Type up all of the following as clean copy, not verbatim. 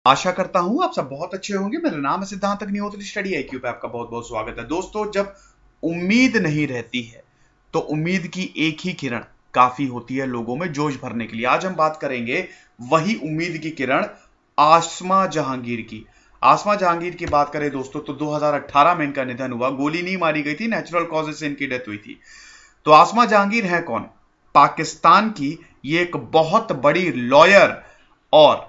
आशा करता हूं आप सब बहुत अच्छे होंगे। मेरा नाम है सिद्धांत अग्निहोत्री। स्टडी आईक्यू पे आपका बहुत बहुत स्वागत है। दोस्तों, जब उम्मीद नहीं रहती है तो उम्मीद की एक ही किरण काफी होती है लोगों में जोश भरने के लिए। आज हम बात करेंगे वही उम्मीद की किरण आसमा जहांगीर की। आसमा जहांगीर की बात करें दोस्तों तो 2018 में इनका निधन हुआ। गोली नहीं मारी गई थी, नेचुरल कॉजेज से इनकी डेथ हुई थी। तो आसमा जहांगीर है कौन? पाकिस्तान की ये एक बहुत बड़ी लॉयर और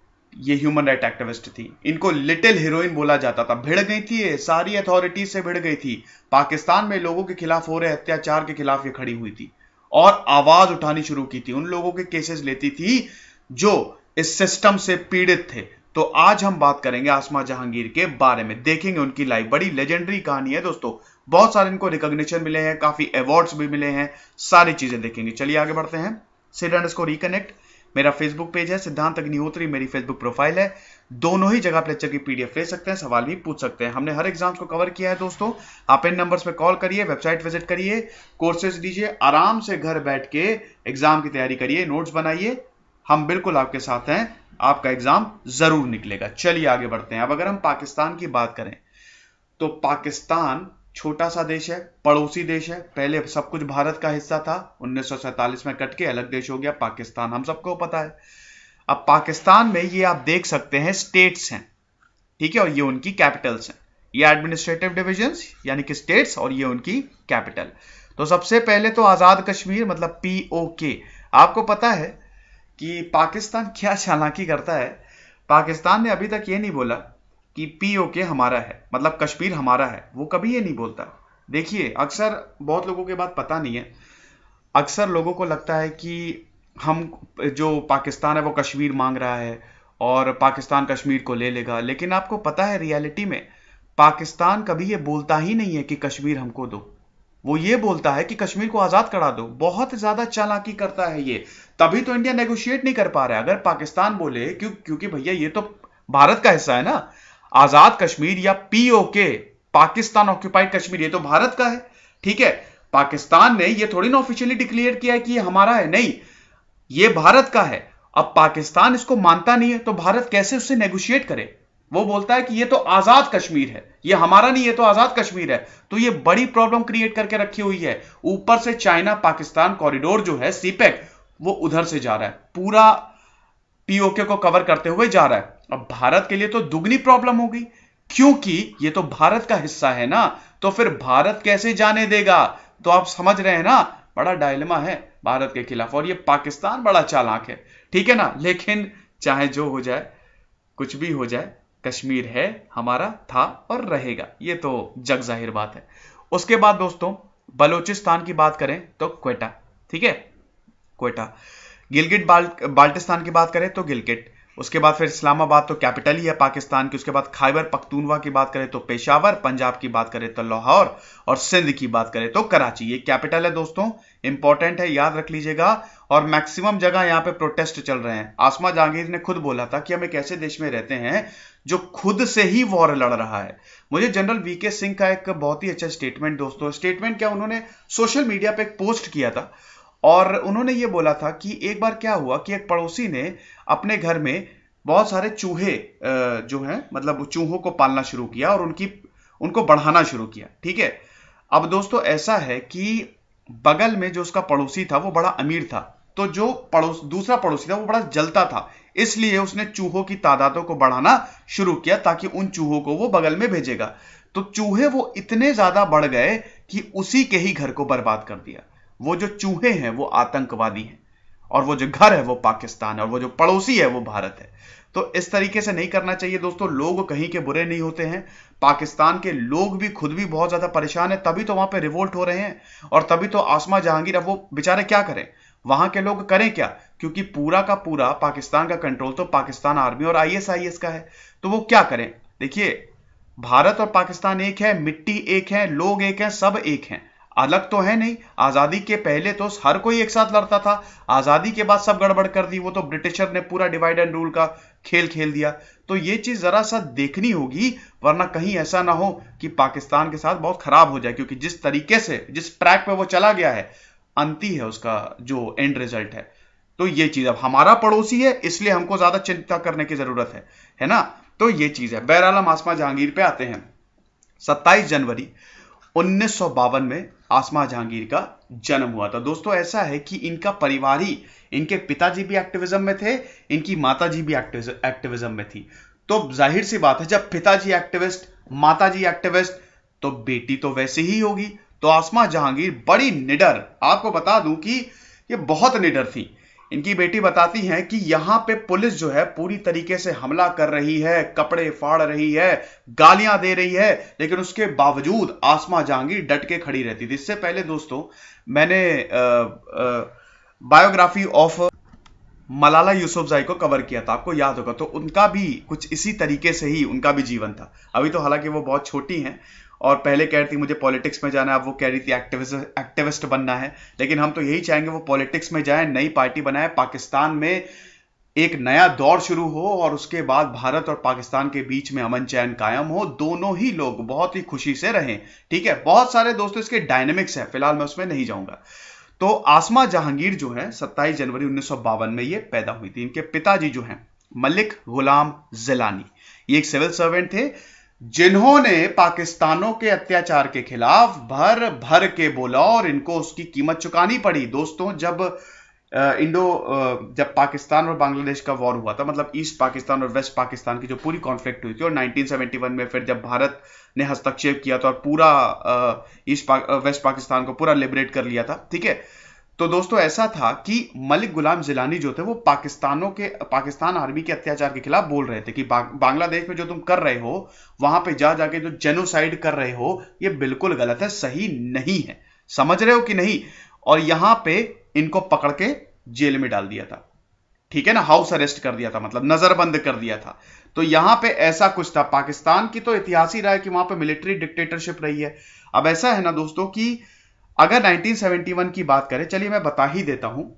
ये ह्यूमन राइट एक्टिविस्ट थी। इनको लिटिल हीरोइन बोला जाता था। भिड़ गई थी ये, सारी अथॉरिटीज से भिड़ गई थी। पाकिस्तान में लोगों के खिलाफ हो रहे अत्याचार के खिलाफ ये खड़ी हुई थी और आवाज उठानी शुरू की थी। उन लोगों के केसेस लेती थी जो इस सिस्टम से पीड़ित थे। तो आज हम बात करेंगे आसमा जहांगीर के बारे में, देखेंगे उनकी लाइफ। बड़ी लेजेंडरी कहानी है दोस्तों, बहुत सारे इनको रिकॉग्निशन मिले हैं, काफी अवार्ड्स भी मिले हैं, सारी चीजें देखेंगे। चलिए आगे बढ़ते हैं। @reconnect मेरा फेसबुक पेज है, सिद्धांत अग्निहोत्री मेरी फेसबुक प्रोफाइल है। दोनों ही जगह लेक्चर की पीडीएफ ले सकते हैं, सवाल भी पूछ सकते हैं। हमने हर एग्जाम को कवर किया है दोस्तों। आप इन नंबर्स पे कॉल करिए, वेबसाइट विजिट करिए, कोर्सेज लीजिए, आराम से घर बैठ के एग्जाम की तैयारी करिए, नोट्स बनाइए। हम बिल्कुल आपके साथ हैं, आपका एग्जाम जरूर निकलेगा। चलिए आगे बढ़ते हैं। अब अगर हम पाकिस्तान की बात करें तो पाकिस्तान छोटा सा देश है, पड़ोसी देश है। पहले सब कुछ भारत का हिस्सा था, 1947 में कट के अलग देश हो गया पाकिस्तान, हम सबको पता है। अब पाकिस्तान में ये आप देख सकते हैं स्टेट्स हैं, ठीक है, और ये उनकी कैपिटल्स हैं। ये एडमिनिस्ट्रेटिव डिविजन्स यानी कि स्टेट्स, और ये उनकी कैपिटल। तो सबसे पहले तो आजाद कश्मीर मतलब POK। आपको पता है कि पाकिस्तान क्या चालाकी करता है? पाकिस्तान ने अभी तक ये नहीं बोला कि POK हमारा है, मतलब कश्मीर हमारा है। वो कभी ये नहीं बोलता। देखिए, अक्सर बहुत लोगों के बात पता नहीं है। अक्सर लोगों को लगता है कि हम जो पाकिस्तान है वो कश्मीर मांग रहा है और पाकिस्तान कश्मीर को ले लेगा। लेकिन आपको पता है रियलिटी में पाकिस्तान कभी ये बोलता ही नहीं है कि कश्मीर हमको दो। वो ये बोलता है कि कश्मीर को आजाद करा दो। बहुत ज्यादा चालाकी करता है ये, तभी तो इंडिया नेगोशिएट नहीं कर पा रहा है। अगर पाकिस्तान बोले क्योंकि भैया ये तो भारत का हिस्सा है ना, आजाद कश्मीर या POK पाकिस्तान ऑक्यूपाइड कश्मीर ये तो भारत का है, ठीक है। पाकिस्तान ने ये थोड़ी ना ऑफिशियली डिक्लेयर किया है कि ये हमारा है, नहीं, ये भारत का है। अब पाकिस्तान इसको मानता नहीं है तो भारत कैसे उससे नेगोशिएट करे? वो बोलता है कि ये तो आजाद कश्मीर है, ये हमारा नहीं, ये तो आजाद कश्मीर है। तो ये बड़ी प्रॉब्लम क्रिएट करके रखी हुई है। ऊपर से चाइना पाकिस्तान कॉरिडोर जो है CPEC, वो उधर से जा रहा है, पूरा POK को कवर करते हुए जा रहा है। अब भारत के लिए तो दुगनी प्रॉब्लम होगी, क्योंकि ये तो भारत का हिस्सा है ना। तो फिर भारत कैसे जाने देगा? तो आप समझ रहे हैं ना, बड़ा डायलेमा है भारत के खिलाफ। और ये पाकिस्तान बड़ा चालाक है, ठीक है ना। लेकिन चाहे जो हो जाए, कुछ भी हो जाए, कश्मीर है हमारा, था और रहेगा, ये तो जग जाहिर बात है। उसके बाद दोस्तों बलूचिस्तान की बात करें तो क्वेटा, ठीक है, क्वेटा। गिलगिट बाल्टिस्तान की बात करें तो गिलगिट। उसके बाद फिर इस्लामाबाद तो कैपिटल ही है पाकिस्तान की। उसके बाद खैबर पख्तूनवा की बात करें तो पेशावर, पंजाब की बात करें तो लाहौर, और सिंध की बात करें तो कराची। ये कैपिटल है दोस्तों, इंपॉर्टेंट है, याद रख लीजिएगा। और मैक्सिमम जगह यहां पे प्रोटेस्ट चल रहे हैं। आसमा जहांगीर ने खुद बोला था कि हम एक ऐसे देश में रहते हैं जो खुद से ही वॉर लड़ रहा है। मुझे जनरल VK सिंह का एक बहुत ही अच्छा स्टेटमेंट दोस्तों, स्टेटमेंट क्या, उन्होंने सोशल मीडिया पे एक पोस्ट किया था और उन्होंने ये बोला था कि एक बार क्या हुआ कि एक पड़ोसी ने अपने घर में बहुत सारे चूहे जो हैं, मतलब चूहों को पालना शुरू किया और उनको बढ़ाना शुरू किया, ठीक है। अब दोस्तों ऐसा है कि बगल में जो उसका पड़ोसी था वो बड़ा अमीर था, तो जो दूसरा पड़ोसी था वो बड़ा जलता था, इसलिए उसने चूहों की तादादों को बढ़ाना शुरू किया ताकि उन चूहों को वो बगल में भेजेगा। तो चूहे वो इतने ज्यादा बढ़ गए कि उसी के ही घर को बर्बाद कर दिया। वो जो चूहे हैं वो आतंकवादी हैं, और वो जो घर है वो पाकिस्तान है, और वो जो पड़ोसी है वो भारत है। तो इस तरीके से नहीं करना चाहिए दोस्तों। लोग कहीं के बुरे नहीं होते हैं, पाकिस्तान के लोग भी खुद भी बहुत ज्यादा परेशान है, तभी तो वहां पे रिवोल्ट हो रहे हैं। और तभी तो आसमा जहांगीर, अब वो बेचारे क्या करें, वहां के लोग करें क्या, क्योंकि पूरा का पूरा पाकिस्तान का कंट्रोल तो पाकिस्तान आर्मी और IS का है। तो वो क्या करें? देखिए, भारत और पाकिस्तान एक है, मिट्टी एक है, लोग एक हैं, सब एक हैं, अलग तो है नहीं। आजादी के पहले तो हर कोई एक साथ लड़ता था, आजादी के बाद सब गड़बड़ कर दी। वो तो ब्रिटिशर ने पूरा डिवाइड एंड रूल का खेल खेल दिया। तो ये चीज जरा सा देखनी होगी, वरना कहीं ऐसा ना हो कि पाकिस्तान के साथ बहुत खराब हो जाए। क्योंकि जिस तरीके से, जिस ट्रैक पे वो चला गया है, अंती है उसका जो एंड रिजल्ट है। तो ये चीज, अब हमारा पड़ोसी है इसलिए हमको ज्यादा चिंता करने की जरूरत है ना। तो ये चीज है। बहरहाल हम आसमा जहांगीर पे आते हैं। 27 जनवरी 1952 में आसमा जहांगीर का जन्म हुआ था। दोस्तों ऐसा है कि इनका परिवार ही, इनके पिताजी भी एक्टिविज्म में थे, इनकी माताजी भी एक्टिविज्म में थी। तो जाहिर सी बात है, जब पिताजी एक्टिविस्ट, माताजी एक्टिविस्ट, तो बेटी तो वैसे ही होगी। तो आसमा जहांगीर बड़ी निडर, आपको बता दूं कि ये बहुत निडर थी। इनकी बेटी बताती हैं कि यहां पे पुलिस जो है पूरी तरीके से हमला कर रही है, कपड़े फाड़ रही है, गालियां दे रही है, लेकिन उसके बावजूद आसमा जहांगीर डट के खड़ी रहती थी। इससे पहले दोस्तों मैंने बायोग्राफी ऑफ मलाला यूसुफजई को कवर किया था, आपको याद होगा। तो उनका भी कुछ इसी तरीके से ही उनका भी जीवन था। अभी तो हालांकि वो बहुत छोटी हैं और पहले कह रही थी मुझे पॉलिटिक्स में जाना है, अब वो कह रही थी एक्टिविस्ट बनना है। लेकिन हम तो यही चाहेंगे वो पॉलिटिक्स में जाए, नई पार्टी बनाए, पाकिस्तान में एक नया दौर शुरू हो और उसके बाद भारत और पाकिस्तान के बीच में अमन चैन कायम हो, दोनों ही लोग बहुत ही खुशी से रहें। ठीक है, बहुत सारे दोस्तों इसके डायनेमिक्स हैं, फिलहाल मैं उसमें नहीं जाऊंगा। तो आसमा जहांगीर जो है 27 जनवरी 1952 में ये पैदा हुई थी। इनके पिताजी जो हैं मलिक गुलाम जिलानी, ये एक सिविल सर्वेंट थे जिन्होंने पाकिस्तानों के अत्याचार के खिलाफ भर भर के बोला और इनको उसकी कीमत चुकानी पड़ी। दोस्तों जब पाकिस्तान और बांग्लादेश का वॉर हुआ था, मतलब ईस्ट पाकिस्तान और वेस्ट पाकिस्तान की जो पूरी कॉन्फ्लिक्ट हुई थी, और 1971 में फिर जब भारत ने हस्तक्षेप किया था और पूरा वेस्ट पाकिस्तान को पूरा लिबरेट कर लिया था। ठीक है, तो दोस्तों ऐसा था कि मलिक गुलाम जिलानी जो थे वो पाकिस्तान आर्मी के अत्याचार के खिलाफ बोल रहे थे कि बांग्लादेश में जो तुम कर रहे हो, वहां पे जाके जो जेनोसाइड कर रहे हो, ये बिल्कुल गलत है, सही नहीं है। समझ रहे हो कि नहीं? और यहां पे इनको पकड़ के जेल में डाल दिया था। ठीक है ना, हाउस अरेस्ट कर दिया था, मतलब नजरबंद कर दिया था। तो यहां पे ऐसा कुछ था। पाकिस्तान की तो इतिहास ही रहा है कि वहां पे मिलिट्री डिक्टेटरशिप रही है। अब ऐसा है ना दोस्तों कि अगर 1971 की बात करें, चलिए मैं बता ही देता हूं।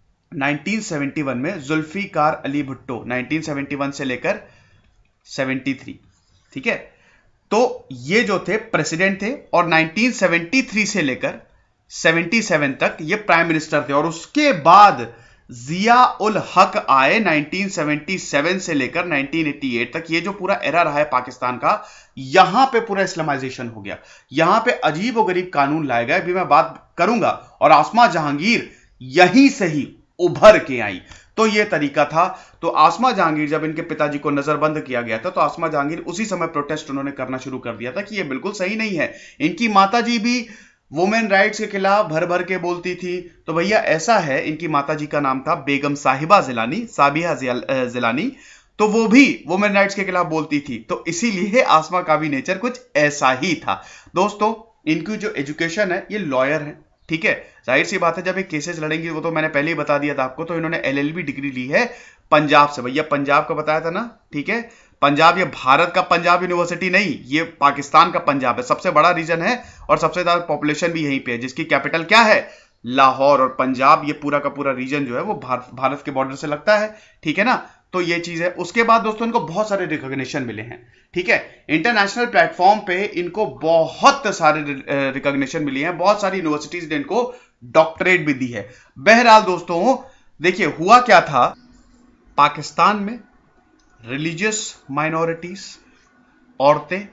1971 में जुल्फिकार अली भुट्टो 1971 से लेकर 73, ठीक है, तो ये जो थे प्रेसिडेंट थे और 1973 से लेकर 77 तक ये प्राइम मिनिस्टर थे। और उसके बाद जिया उल हक आए 1977 से लेकर 1988 तक। ये जो पूरा एरा रहा है पाकिस्तान का, यहां पे पूरा इस्लामाइजेशन हो गया, यहां पे अजीब व गरीब कानून लाए गए, भी मैं बात करूंगा। और आसमा जहांगीर यहीं से ही उभर के आई। तो ये तरीका था। तो आसमा जहांगीर, जब इनके पिताजी को नजरबंद किया गया था, तो आसमा जहांगीर उसी समय प्रोटेस्ट उन्होंने करना शुरू कर दिया था कि ये बिल्कुल सही नहीं है। इनकी माताजी भी वुमेन राइट्स के खिलाफ भर भर के बोलती थी। तो भैया ऐसा है, इनकी माताजी का नाम था बेगम साहिबा जिलानी, साबिहा जिलानी, तो वो भी वुमेन राइट्स के खिलाफ बोलती थी। तो इसीलिए आसमा का भी नेचर कुछ ऐसा ही था। दोस्तों इनकी जो एजुकेशन है, ये लॉयर है। ठीक है, जाहिर सी बात है जब ये केसेस लड़ेंगी, वो तो मैंने पहले ही बता दिया था आपको। तो इन्होंने LLB डिग्री ली है पंजाब से। भैया पंजाब का बताया था ना, ठीक है, पंजाब ये भारत का पंजाब यूनिवर्सिटी नहीं, ये पाकिस्तान का पंजाब है। सबसे बड़ा रीजन है और सबसे ज्यादा पॉपुलेशन भी यहीं पे है, जिसकी कैपिटल क्या है, लाहौर। और पंजाब ये पूरा का पूरा रीजन जो है वो भारत के बॉर्डर से लगता है। ठीक है ना, तो ये चीज है। उसके बाद दोस्तों इनको बहुत सारे रिकॉग्निशन मिले हैं। ठीक है, इंटरनेशनल प्लेटफॉर्म पे इनको बहुत सारे रिकॉग्निशन मिली हैं, बहुत सारी यूनिवर्सिटीज ने इनको डॉक्टरेट भी दी है। बहरहाल दोस्तों देखिए हुआ क्या था, पाकिस्तान में रिलीजियस माइनॉरिटीज, औरतें,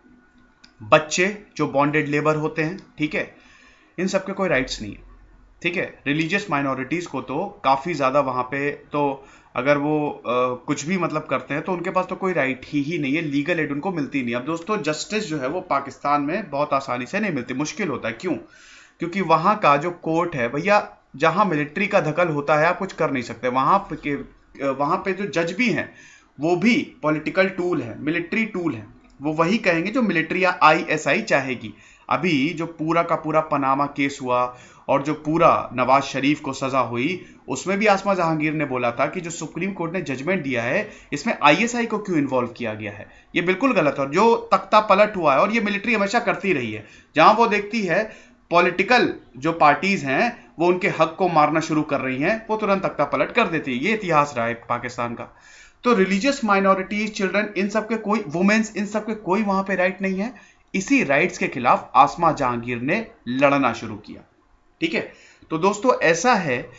बच्चे जो बॉन्डेड लेबर होते हैं, ठीक है, इन सबके कोई राइट्स नहीं है। ठीक है, रिलीजियस माइनॉरिटीज को तो काफी ज्यादा वहां पे, तो अगर वो कुछ भी मतलब करते हैं तो उनके पास तो कोई राइट ही नहीं है, लीगल एड उनको मिलती नहीं। अब दोस्तों जस्टिस जो है वो पाकिस्तान में बहुत आसानी से नहीं मिलती, मुश्किल होता है। क्यों? क्योंकि वहां का जो कोर्ट है भैया, जहां मिलिट्री का दखल होता है आप कुछ कर नहीं सकते। वहां पे जो जज भी हैं वो भी पॉलिटिकल टूल है, मिलिट्री टूल है। वो वही कहेंगे जो मिलिट्री या ISI चाहेगी। अभी जो पूरा का पूरा पनामा केस हुआ और जो पूरा नवाज शरीफ को सजा हुई, उसमें भी आसमा जहांगीर ने बोला था कि जो सुप्रीम कोर्ट ने जजमेंट दिया है, इसमें ISI को क्यों इन्वॉल्व किया गया है, ये बिल्कुल गलत है। और जो तख्ता पलट हुआ है, और ये मिलिट्री हमेशा करती रही है, जहां वो देखती है पॉलिटिकल जो पार्टीज हैं वो उनके हक को मारना शुरू कर रही हैं, वो तुरंत तख्ता पलट कर देती है। ये इतिहास रहा है पाकिस्तान का। तो रिलीजियस माइनॉरिटीज, चिल्ड्रन, इन सबके कोई, वुमेन्स, इन सबके कोई वहां पे राइट नहीं है। इसी राइट्स के खिलाफ आसमा जहांगीर ने लड़ना शुरू किया। ठीक है, तो दोस्तों ऐसा है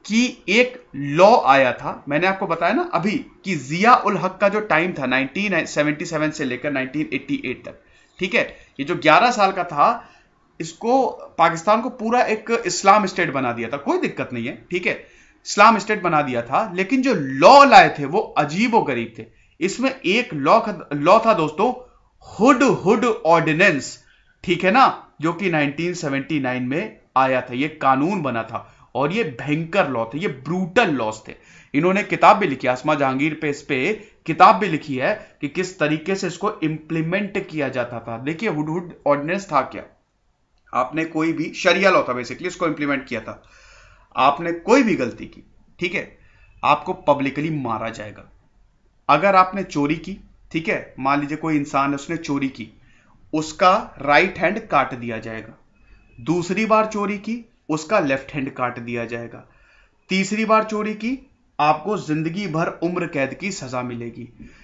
कि एक लॉ आया था, मैंने आपको बताया ना अभी कि जिया उल हक का जो टाइम था 1977 से लेकर 1988 तक, ठीक है, ये जो 11 साल का था, इसको पाकिस्तान को पूरा एक इस्लाम स्टेट बना दिया था, कोई दिक्कत नहीं है, ठीक है, इस्लाम स्टेट बना दिया था, लेकिन जो लॉ लाए थे वो अजीबो गरीब थे। इसमें एक लॉ था दोस्तों, हुड ऑर्डिनेंस, ठीक है ना, जो कि 1979 में आया था, ये कानून बना था और ये भयंकर लॉ थे, ये ब्रूटल लॉज थे। इन्होंने किताब भी लिखी, आसमा जहांगीर पे इस पे किताब भी लिखी है कि किस तरीके से इसको इंप्लीमेंट किया जाता था। देखिए हुड ऑर्डिनेंस था क्या, आपने कोई भी शरिया लॉ था बेसिकली, इसको इंप्लीमेंट किया था, आपने कोई भी गलती की, ठीक है, आपको पब्लिकली मारा जाएगा। अगर आपने चोरी की, ठीक है, मान लीजिए कोई इंसान है उसने चोरी की, उसका राइट हैंड काट दिया जाएगा, दूसरी बार चोरी की उसका लेफ्ट हैंड काट दिया जाएगा, तीसरी बार चोरी की आपको जिंदगी भर उम्र कैद की सजा मिलेगी।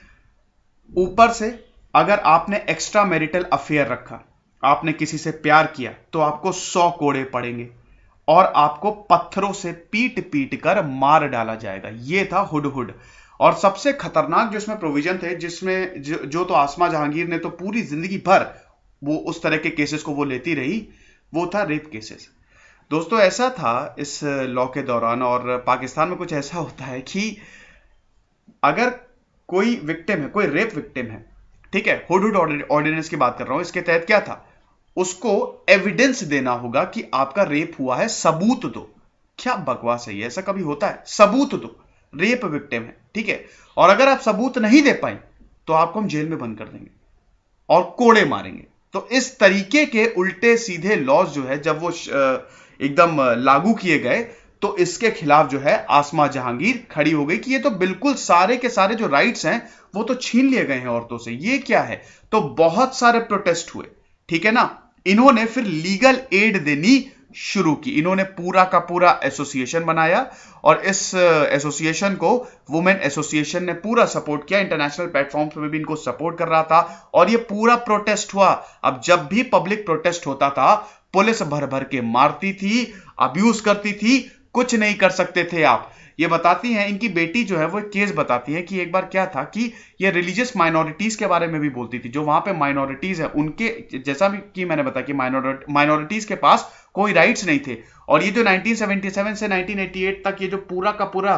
ऊपर से अगर आपने एक्स्ट्रा मैरिटल अफेयर रखा, आपने किसी से प्यार किया, तो आपको 100 कोड़े पड़ेंगे और आपको पत्थरों से पीट पीट कर मार डाला जाएगा। यह था हुड। और सबसे खतरनाक जो इसमें प्रोविजन थे, जिसमें जो तो आसमा जहांगीर ने तो पूरी जिंदगी भर वो उस तरह के केसेस को वो लेती रही, वो था रेप केसेस। दोस्तों ऐसा था इस लॉ के दौरान, और पाकिस्तान में कुछ ऐसा होता है कि अगर कोई विक्टिम है, कोई रेप विक्टिम है, ठीक है, हुड ऑर्डिनेंस की बात कर रहा हूं, इसके तहत क्या था, उसको एविडेंस देना होगा कि आपका रेप हुआ है, सबूत दो। क्या बकवास है ये, ऐसा कभी होता है? सबूत दो, रेप विक्टिम है, ठीक है, और अगर आप सबूत नहीं दे पाए तो आपको हम जेल में बंद कर देंगे और कोड़े मारेंगे। तो इस तरीके के उल्टे सीधे लॉज जो है जब वो एकदम लागू किए गए, तो इसके खिलाफ जो है आसमा जहांगीर खड़ी हो गई कि ये तो बिल्कुल सारे के सारे जो राइट्स हैं वो तो छीन लिए गए हैं औरतों से, ये क्या है। तो बहुत सारे प्रोटेस्ट हुए, ठीक है ना। इन्होंने फिर लीगल एड देनी शुरू की, इन्होंने पूरा का पूरा एसोसिएशन बनाया और इस एसोसिएशन को वुमेन एसोसिएशन ने पूरा सपोर्ट किया, इंटरनेशनल प्लेटफॉर्म पे भी इनको सपोर्ट कर रहा था और ये पूरा प्रोटेस्ट हुआ। अब जब भी पब्लिक प्रोटेस्ट होता था, पुलिस भर भर के मारती थी, अब्यूज करती थी, कुछ नहीं कर सकते थे आप। ये बताती हैं, इनकी बेटी जो है वो एक केस बताती है कि एक बार क्या था कि ये रिलीजियस माइनॉरिटीज के बारे में भी बोलती थी, जो वहां पे माइनॉरिटीज है उनके, जैसा भी कि मैंने बताया कि माइनॉरिटीज के पास कोई राइट्स नहीं थे। और ये जो 1977 से 1988 तक, ये जो पूरा का पूरा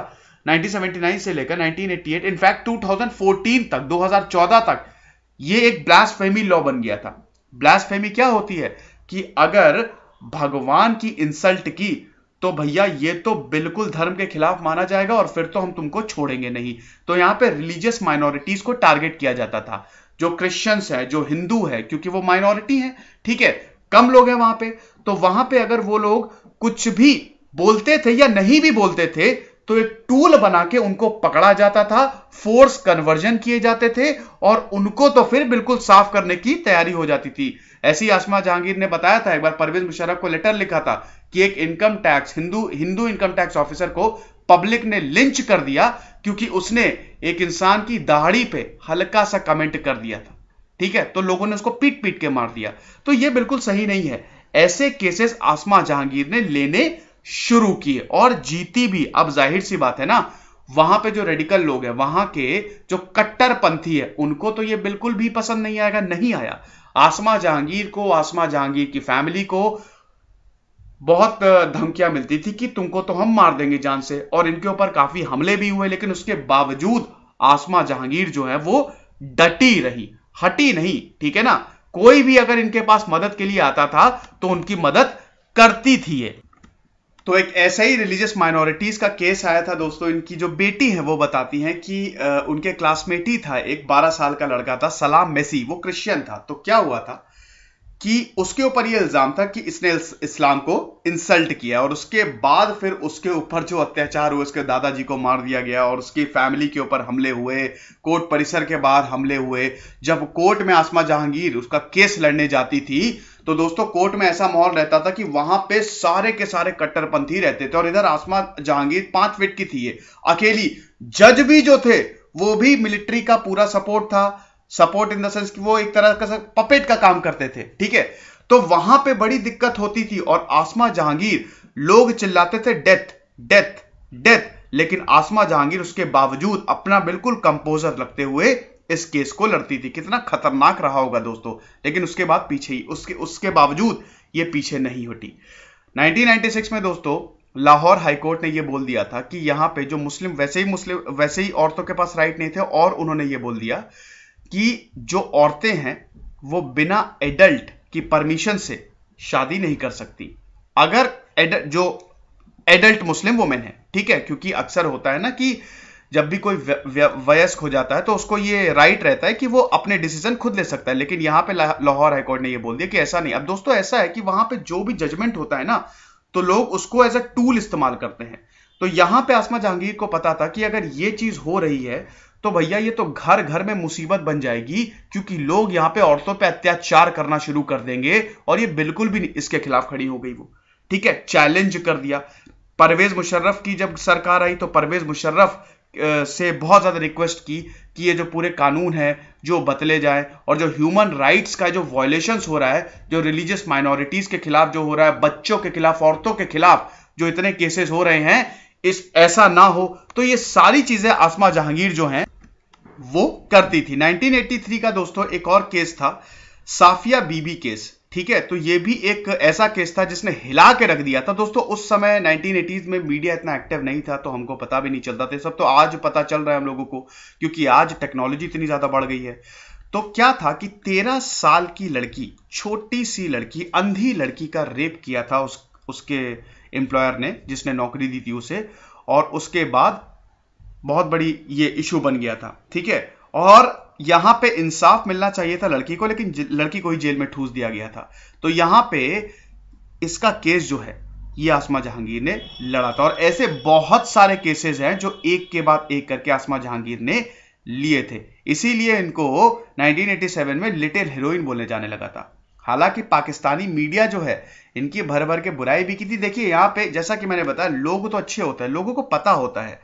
1979 से लेकर 1988 इनफैक्ट 2014 तक, 2014 तक, ये एक ब्लास्फेमी लॉ बन गया था। ब्लास्फेमी क्या होती है कि अगर भगवान की इंसल्ट की तो भैया ये तो बिल्कुल धर्म के खिलाफ माना जाएगा और फिर तो हम तुमको छोड़ेंगे नहीं। तो यहां पे रिलीजियस माइनॉरिटीज को टारगेट किया जाता था, जो क्रिश्चियंस है, जो हिंदू है, क्योंकि वो माइनॉरिटी है, ठीक है, कम लोग हैं वहां पे। तो वहां पे अगर वो लोग कुछ भी बोलते थे या नहीं भी बोलते थे, तो एक टूल बना के उनको पकड़ा जाता था, फोर्स कन्वर्जन किए जाते थे और उनको तो फिर बिल्कुल साफ करने की तैयारी हो जाती थी। ऐसी आसमा जहांगीर ने बताया था, एक बार परवेज मुशर्रफ को लेटर लिखा था कि एक income tax Hindu income tax officer को पब्लिक ने लिंच कर दिया क्योंकि उसने एक इंसान की दाढ़ी पे हल्का सा कमेंट कर दिया था, ठीक है, तो लोगों ने उसको पीट पीट के मार दिया। तो यह बिल्कुल सही नहीं है। ऐसे केसेस आसमा जहांगीर ने लेने शुरू किए और जीती भी। अब जाहिर सी बात है ना, वहां पे जो रेडिकल लोग हैं, वहां के जो कट्टरपंथी है, उनको तो ये बिल्कुल भी पसंद नहीं आएगा, नहीं आया। आसमा जहांगीर को, आसमा जहांगीर की फैमिली को बहुत धमकियां मिलती थी कि तुमको तो हम मार देंगे जान से, और इनके ऊपर काफी हमले भी हुए, लेकिन उसके बावजूद आसमा जहांगीर जो है वो डटी रही, हटी नहीं, ठीक है ना। कोई भी अगर इनके पास मदद के लिए आता था तो उनकी मदद करती थी ये। तो एक ऐसा ही रिलीजियस माइनॉरिटीज का केस आया था दोस्तों। इनकी जो बेटी है वो बताती हैं कि उनके क्लासमेट ही था, एक 12 साल का लड़का था, सलाम मेसी, वो क्रिश्चियन था। तो क्या हुआ था कि उसके ऊपर यह इल्जाम था कि इसने इस्लाम को इंसल्ट किया और उसके बाद फिर उसके ऊपर जो अत्याचार हुए, उसके दादाजी को मार दिया गया और उसकी फैमिली के ऊपर हमले हुए, कोर्ट परिसर के बाहर हमले हुए। जब कोर्ट में आसमा जहांगीर उसका केस लड़ने जाती थी तो दोस्तों कोर्ट में ऐसा माहौल रहता था कि वहां पे सारे के सारे कट्टरपंथी रहते थे और इधर आसमा जहांगीर 5 फीट की थी, ये अकेली। जज भी जो थे वो भी मिलिट्री का पूरा सपोर्ट था, सपोर्ट इन द सेंस कि वो एक तरह का पपेट का काम करते थे, ठीक है। तो वहां पे बड़ी दिक्कत होती थी और आसमा जहांगीर, लोग चिल्लाते थे डेथ डेथ, डेथ, लेकिन आसमा जहांगीर उसके बावजूद अपना बिल्कुल कंपोजर रखते हुए इस केस को लड़ती थी। कितना खतरनाक रहा होगा दोस्तों, लेकिन उसके बाद पीछे ही उसके बावजूद ये पीछे नहीं हटी। 1996 में दोस्तों लाहौर हाईकोर्ट ने यह बोल दिया था कि यहां पे जो मुस्लिम वैसे ही औरतों के पास राइट नहीं थे, और उन्होंने यह बोल दिया कि जो औरतें हैं वो बिना एडल्ट की परमिशन से शादी नहीं कर सकती, अगर जो एडल्ट मुस्लिम वुमेन है, ठीक है, क्योंकि अक्सर होता है ना कि जब भी कोई वयस्क हो जाता है तो उसको ये राइट रहता है कि वो अपने डिसीजन खुद ले सकता है, लेकिन यहां पे लाहौर हाईकोर्ट ने ये बोल दिया कि ऐसा नहीं। अब दोस्तों ऐसा है कि वहां पे जो भी जजमेंट होता है ना, तो लोग उसको एज अ टूल इस्तेमाल करते हैं। तो यहां पे आसमा जहांगीर को पता था कि अगर ये चीज हो रही है तो भैया ये तो घर घर में मुसीबत बन जाएगी, क्योंकि लोग यहां पे औरतों पे अत्याचार करना शुरू कर देंगे, और ये बिल्कुल भी नहीं, इसके खिलाफ खड़ी हो गई वो, ठीक है, चैलेंज कर दिया। परवेज मुशर्रफ की जब सरकार आई तो परवेज मुशर्रफ से बहुत ज्यादा रिक्वेस्ट की कि ये जो पूरे कानून है जो बदले जाए, और जो ह्यूमन राइट्स का जो वायलेशंस हो रहा है, जो रिलीजियस माइनॉरिटीज के खिलाफ जो हो रहा है, बच्चों के खिलाफ, औरतों के खिलाफ जो इतने केसेस हो रहे हैं, ऐसा ना हो। तो ये सारी चीजें आसमा जहांगीर जो हैं वो करती थी। 1983 का दोस्तों एक और केस था, साफिया बीबी केस, ठीक है। तो ये भी एक ऐसा केस था जिसने हिला के रख दिया था दोस्तों। उस समय 1980s में मीडिया इतना एक्टिव नहीं था, तो हमको पता भी नहीं चलता था सब, तो आज पता चल रहा है हम लोगों को, क्योंकि आज टेक्नोलॉजी इतनी ज्यादा बढ़ गई है। तो क्या था कि 13 साल की लड़की, छोटी सी लड़की, अंधी लड़की का रेप किया था उसके एम्प्लॉयर ने, जिसने नौकरी दी थी उसे, और उसके बाद बहुत बड़ी ये इशू बन गया था, ठीक है। और यहां पे इंसाफ मिलना चाहिए था लड़की को, लेकिन लड़की को ही जेल में ठूस दिया गया था। तो यहां पे इसका केस जो है ये आसमा जहांगीर ने लड़ा था, और ऐसे बहुत सारे केसेस हैं जो एक के बाद एक करके आसमा जहांगीर ने लिए थे। इसीलिए इनको 1987 में लिटिल हीरोइन बोलने जाने लगा था। हालांकि पाकिस्तानी मीडिया जो है इनकी भर भर के बुराई भी की थी। देखिए यहाँ पे जैसा कि मैंने बताया, लोग तो अच्छे होते हैं, लोगों को पता होता है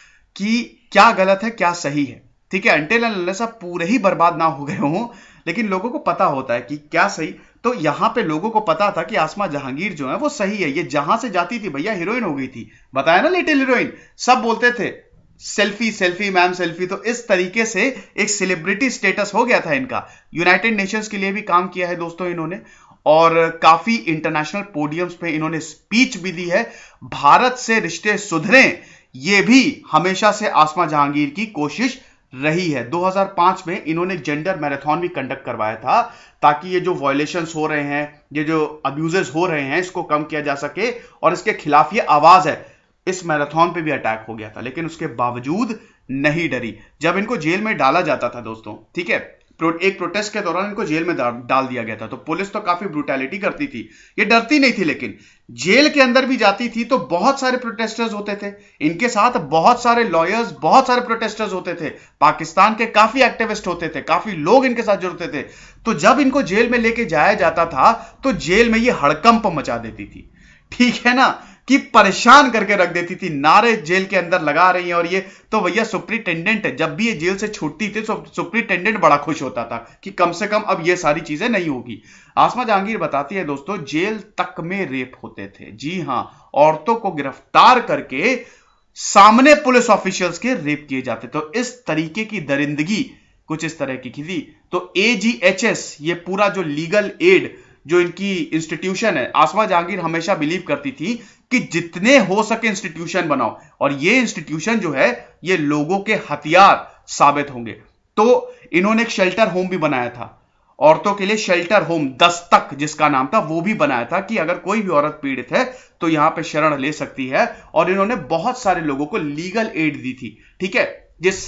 कि क्या गलत है क्या सही है, ठीक है, अंटिल अनलेस आप पूरे ही बर्बाद ना हो गए हों, लेकिन लोगों को पता होता है कि क्या सही। तो यहां पे लोगों को पता था कि आसमा जहांगीर जो है वो सही है, ये जहां से जाती थी भैया हीरोइन हो गई थी, बताया ना, लिटिल हीरोइन, सब बोलते थे सेल्फी सेल्फी मैम सेल्फी। तो इस तरीके से एक सेलिब्रिटी स्टेटस हो गया था इनका। यूनाइटेड नेशंस के लिए भी काम किया है दोस्तों इन्होंने, और काफी इंटरनेशनल पोडियम्स पे इन्होंने स्पीच भी दी है। भारत से रिश्ते सुधरे, ये भी हमेशा से आसमा जहांगीर की कोशिश रही है। 2005 में इन्होंने जेंडर मैराथन भी कंडक्ट करवाया था, ताकि ये जो वायलेशंस हो रहे हैं, ये जो अब्यूजेस हो रहे हैं, इसको कम किया जा सके, और इसके खिलाफ ये आवाज है। इस मैराथन पे भी अटैक हो गया था, लेकिन उसके बावजूद नहीं डरी। जब इनको जेल में डाला जाता था दोस्तों, ठीक है, एक प्रोटेस्ट के दौरान इनको जेल में डाल दिया गया था, तो पुलिस तो काफी ब्रूटैलिटी करती थी, ये डरती नहीं थी, लेकिन जेल के अंदर भी जाती थी तो बहुत सारे प्रोटेस्टर्स होते थे इनके साथ, बहुत सारे लॉयर्स, बहुत सारे प्रोटेस्टर्स होते थे, पाकिस्तान के काफी एक्टिविस्ट होते थे, काफी लोग इनके साथ जुड़ते थे। तो जब इनको जेल में लेके जाया जाता था तो जेल में ये हड़कंप मचा देती थी, ठीक है ना, कि परेशान करके रख देती थी, नारे जेल के अंदर लगा रही हैं। और ये तो भैया सुप्रिंटेंडेंट, जब भी ये जेल से छूटती थी तो सुप्रिंटेंडेंट बड़ा खुश होता था कि कम से कम अब ये सारी चीजें नहीं होगी। आसमा जहांगीर बताती है दोस्तों, जेल तक में रेप होते थे, जी हां, औरतों को गिरफ्तार करके सामने पुलिस ऑफिशियल्स के रेप किए जाते। तो इस तरीके की दरिंदगी कुछ इस तरह की थी। तो AGHS, ये पूरा जो लीगल एड जो इनकी इंस्टीट्यूशन है, आसमा जहांगीर हमेशा बिलीव करती थी कि जितने हो सके इंस्टीट्यूशन बनाओ, और ये इंस्टीट्यूशन जो है ये लोगों के हथियार साबित होंगे। तो इन्होंने एक शेल्टर होम भी बनाया था, औरतों के लिए शेल्टर होम, दस्तक जिसका नाम था, वो भी बनाया था कि अगर कोई भी औरत पीड़ित है तो यहां पे शरण ले सकती है। और इन्होंने बहुत सारे लोगों को लीगल एड दी थी, ठीक है,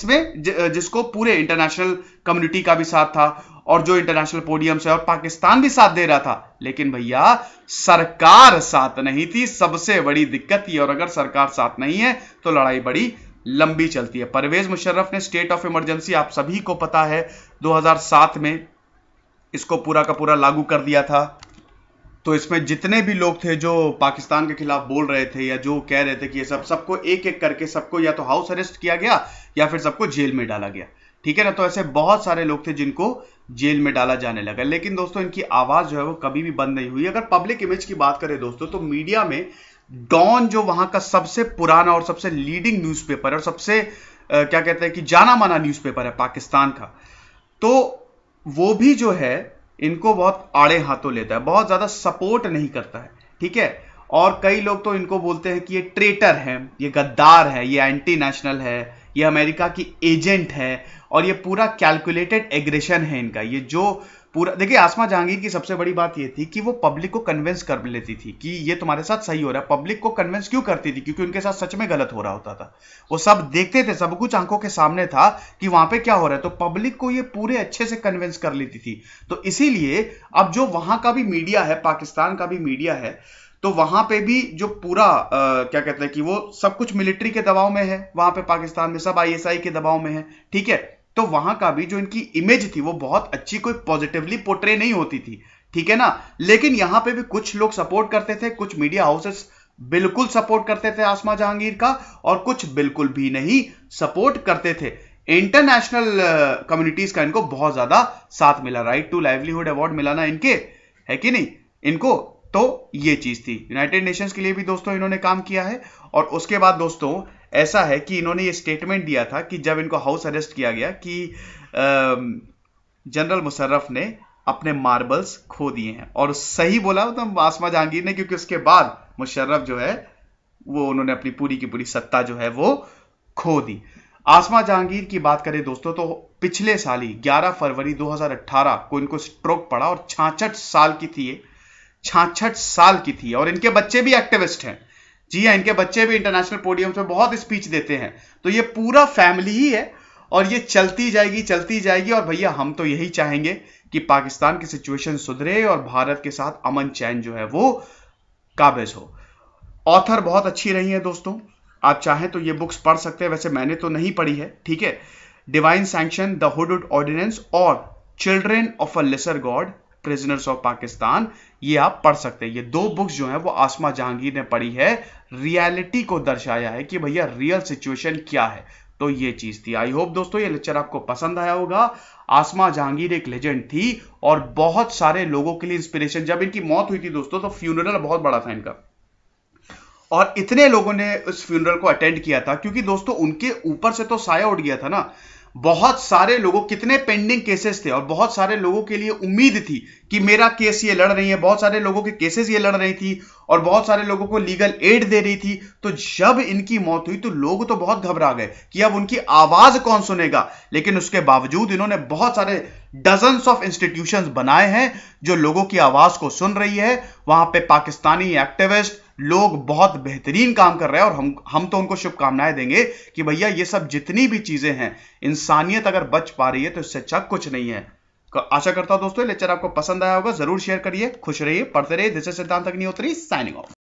जिसको पूरे इंटरनेशनल कम्युनिटी का भी साथ था, और जो इंटरनेशनल पोडियम से और पाकिस्तान भी साथ दे रहा था। लेकिन भैया सरकार साथ नहीं थी, सबसे बड़ी दिक्कत ये, और अगर सरकार साथ नहीं है तो लड़ाई बड़ी लंबी चलती है। परवेज मुशर्रफ ने स्टेट ऑफ इमरजेंसी, आप सभी को पता है, 2007 में इसको पूरा का पूरा लागू कर दिया था। तो इसमें जितने भी लोग थे जो पाकिस्तान के खिलाफ बोल रहे थे या जो कह रहे थे कि ये सबको एक एक करके सबको या तो हाउस अरेस्ट किया गया या फिर सबको जेल में डाला गया, ठीक है ना। तो ऐसे बहुत सारे लोग थे जिनको जेल में डाला जाने लगा, लेकिन दोस्तों इनकी आवाज जो है वो कभी भी बंद नहीं हुई। अगर पब्लिक इमेज की बात करें दोस्तों, तो मीडिया में डॉन जो वहां का सबसे पुराना और सबसे लीडिंग न्यूज़पेपर और सबसे क्या कहते हैं कि जाना माना न्यूज़पेपर है पाकिस्तान का, तो वो भी जो है इनको बहुत आड़े हाथों लेता है, बहुत ज्यादा सपोर्ट नहीं करता है, ठीक है। और कई लोग तो इनको बोलते हैं कि ये ट्रेटर है, ये गद्दार है, ये एंटी नेशनल है, ये अमेरिका की एजेंट है, और ये पूरा कैलकुलेटेड एग्रेशन है इनका। ये जो पूरा देखिए, आसमा जहांगीर की सबसे बड़ी बात ये थी कि वो पब्लिक को कन्विंस कर लेती थी कि ये तुम्हारे साथ सही हो रहा है। पब्लिक को कन्विंस क्यों करती थी? क्योंकि उनके साथ सच में गलत हो रहा होता था, वो सब देखते थे, सब कुछ आंखों के सामने था कि वहां पे क्या हो रहा है, तो पब्लिक को ये पूरे अच्छे से कन्विंस कर लेती थी। तो इसीलिए अब जो वहां का भी मीडिया है, पाकिस्तान का भी मीडिया है, तो वहां पे भी जो पूरा क्या कहते हैं कि वो सब कुछ मिलिट्री के दबाव में है, वहां पे पाकिस्तान में सब आईएसआई के दबाव में है, ठीक है। तो वहां का भी जो इनकी इमेज थी वो बहुत अच्छी, कोई पॉजिटिवली पोर्ट्रे नहीं होती थी, ठीक है ना। लेकिन यहां पे भी कुछ लोग सपोर्ट करते थे, कुछ मीडिया हाउसेस बिल्कुल सपोर्ट करते थे आसमा जहांगीर का, और कुछ बिल्कुल भी नहीं सपोर्ट करते थे। इंटरनेशनल कम्युनिटीज का इनको बहुत ज्यादा साथ मिला, राइट टू लाइवलीहुड अवार्ड मिला ना इनके, है कि नहीं इनको। तो ये चीज थी, यूनाइटेड नेशंस के लिए भी दोस्तों इन्होंने काम किया है। और उसके बाद दोस्तों ऐसा है कि इन्होंने ये स्टेटमेंट दिया था कि जब इनको हाउस अरेस्ट किया गया कि जनरल मुशर्रफ ने अपने मार्बल्स खो दिए हैं, और सही बोला तो आसमा जहांगीर ने, क्योंकि उसके बाद मुशर्रफ जो है वो उन्होंने अपनी पूरी की पूरी सत्ता जो है वो खो दी। आसमा जहांगीर की बात करें दोस्तों तो पिछले साल ही 11 फरवरी 2018 को इनको स्ट्रोक पड़ा, और 66 साल की थी ये, 66 साल की थी। और इनके बच्चे भी एक्टिविस्ट हैं, जी हाँ, इनके बच्चे भी इंटरनेशनल पोडियम पे बहुत स्पीच देते हैं। तो ये पूरा फैमिली ही है, और ये चलती जाएगी चलती जाएगी। और भैया हम तो यही चाहेंगे कि पाकिस्तान की सिचुएशन सुधरे और भारत के साथ अमन चैन जो है वो काबिज हो। ऑथर बहुत अच्छी रही है दोस्तों, आप चाहें तो ये बुक्स पढ़ सकते हैं, वैसे मैंने तो नहीं पढ़ी है, ठीक है। Divine sanction, the Hudood ordinance और children of a lesser god, prisoners of Pakistan, ये आप पढ़ सकते हैं। ये दो बुक्स जो हैं वो आसमा जहांगीर ने पढ़ी है, रियलिटी को दर्शाया है कि भैया रियल सिचुएशन क्या है। तो ये चीज थी। आई होप दोस्तों ये लेक्चर आपको पसंद आया होगा। आसमा जहांगीर एक लेजेंड थी और बहुत सारे लोगों के लिए इंस्पिरेशन। जब इनकी मौत हुई थी दोस्तों तो फ्यूनरल बहुत बड़ा था इनका, और इतने लोगों ने उस फ्यूनरल को अटेंड किया था, क्योंकि दोस्तों उनके ऊपर से तो साया उठ गया था ना। बहुत सारे लोगों, कितने पेंडिंग केसेस थे, और बहुत सारे लोगों के लिए उम्मीद थी कि मेरा केस ये लड़ रही है, बहुत सारे लोगों के केसेस ये लड़ रही थी, और बहुत सारे लोगों को लीगल एड दे रही थी। तो जब इनकी मौत हुई तो लोग तो बहुत घबरा गए कि अब उनकी आवाज कौन सुनेगा। लेकिन उसके बावजूद इन्होंने बहुत सारे डजन्स ऑफ इंस्टीट्यूशंस बनाए हैं जो लोगों की आवाज को सुन रही है। वहां पे पाकिस्तानी एक्टिविस्ट लोग बहुत बेहतरीन काम कर रहे हैं, और हम तो उनको शुभकामनाएं देंगे कि भैया ये सब जितनी भी चीजें हैं, इंसानियत अगर बच पा रही है तो इससे अच्छा कुछ नहीं है। आशा करता हूं दोस्तों लेक्चर आपको पसंद आया होगा, जरूर शेयर करिए, खुश रहिए, पढ़ते रहिए। दिस इज सिद्धांत अग्निहोत्री साइनिंग ऑफ।